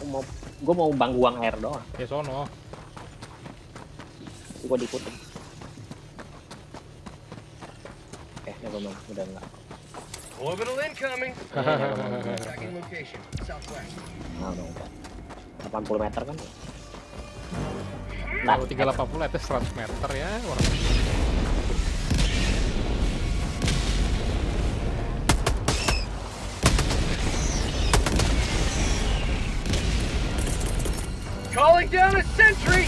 Gue mau buang air doang. Ya sono. Gue diikutin. Oke, nevermind, udah enggak. Orbital incoming. Tracking location, southwest. Nah, udah enggak. 80 meter kan? Kalau 380 atas 100 meter ya. Calling down a sentry.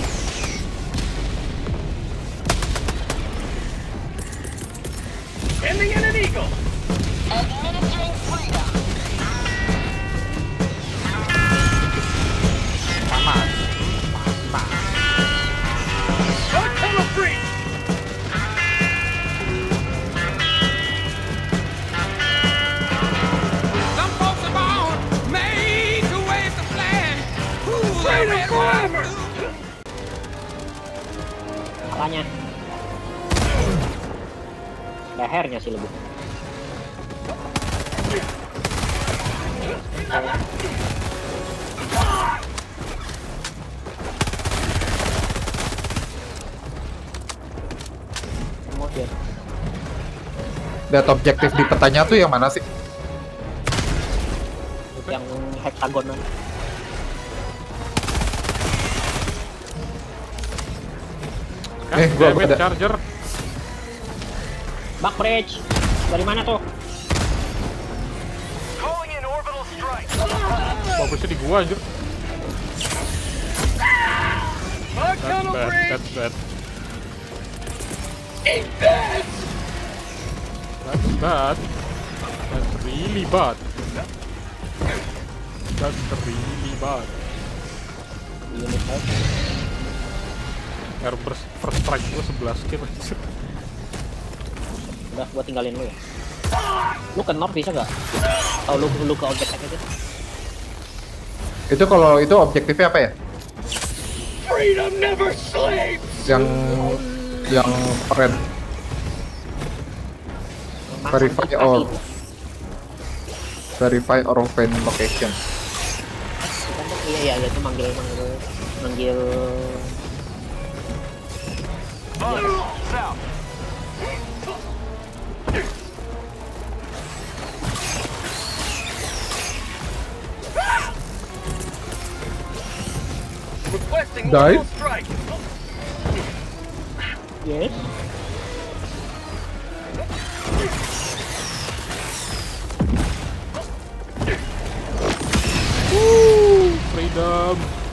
Sending in an eagle. Administering freedom. Panas. Don't come a free. Some folks are born made to waste a plan. Freedom forever. Apanya? Lehernya sih lebih. Kemudian Lihat objektif di petanya tuh yang mana sih? yang heksagonan. Gua Damage ada. charger. Back bridge. Dari mana tuh? Calling in orbital strike. Fokusnya di gua anjir. Bug tunnel breach. That's bad. Eat that. That's bad. That's really bad. That's really bad. Unit aja. Airburst first strike gua 11 kill anjir. Udah, gua tinggalin lu ya. Lu ke north bisa gak? Atau lu ke objek aja? Itu kalau itu objektifnya apa ya? Freedom never sleeps. Yang keren. Verify or open location. Iya itu manggil. South. Requesting Die? orbital strike. Yes. Freedom.